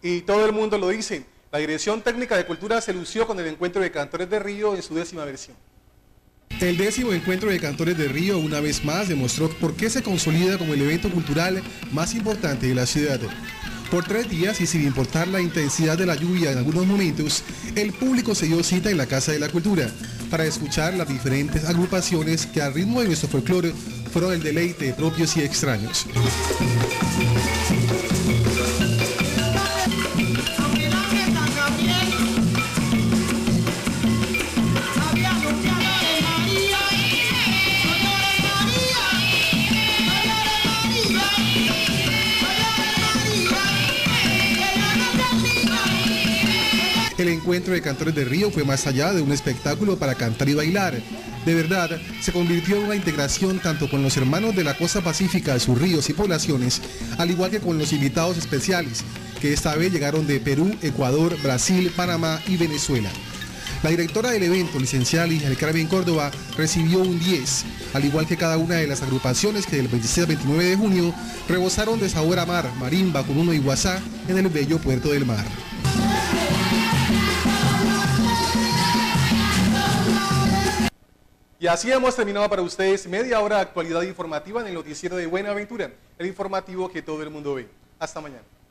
Y todo el mundo lo dice. La Dirección Técnica de Cultura se lució con el Encuentro de Cantores de Río en su 10ª versión. El 10º Encuentro de Cantores de Río una vez más demostró por qué se consolida como el evento cultural más importante de la ciudad. Por 3 días y sin importar la intensidad de la lluvia en algunos momentos, el público se dio cita en la Casa de la Cultura para escuchar las diferentes agrupaciones que al ritmo de nuestro folclore fueron el deleite de propios y extraños. El Encuentro de Cantores de Río fue más allá de un espectáculo para cantar y bailar. De verdad, se convirtió en una integración tanto con los hermanos de la costa pacífica de sus ríos y poblaciones, al igual que con los invitados especiales, que esta vez llegaron de Perú, Ecuador, Brasil, Panamá y Venezuela. La directora del evento, licenciada Ligia del Carmen Córdoba, recibió un 10, al igual que cada una de las agrupaciones que del 26 al 29 de junio rebosaron de sabor a mar, marimba, conuno y guasá en el bello Puerto del Mar. Y así hemos terminado para ustedes media hora de actualidad informativa en el noticiero de Buenaventura, el informativo que todo el mundo ve. Hasta mañana.